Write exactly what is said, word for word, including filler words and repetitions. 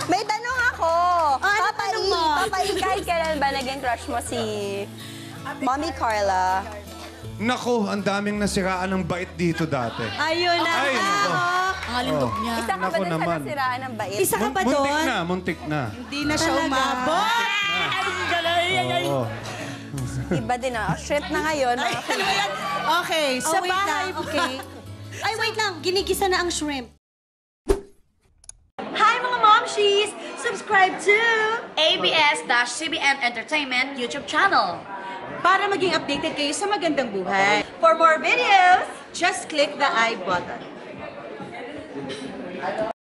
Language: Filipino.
May tanong ako. Oh, ano Papa tanong E, mo? Papa E, kahit kailan ba naging crush mo si Mommy Karla? Nako, ang daming nasiraan ng bait dito dati. Ayun na. Ay, nako. Ang alindog niya. Isa ka ba Naku dun sa naman. nasiraan ng bait? Isa ka ba Muntik doon? na, muntik na. Hindi na siya umabot. Oo. Iba din ah. Shrimp na ngayon. mga kaibigan. Okay, sa Oh, wait bahay. lang, okay. Ay, wait lang. Ginigisa na ang shrimp. Hi mga momshies! Subscribe to A B S C B N Entertainment YouTube channel. Para maging updated kayo sa Magandang Buhay, For more videos, just click the I button.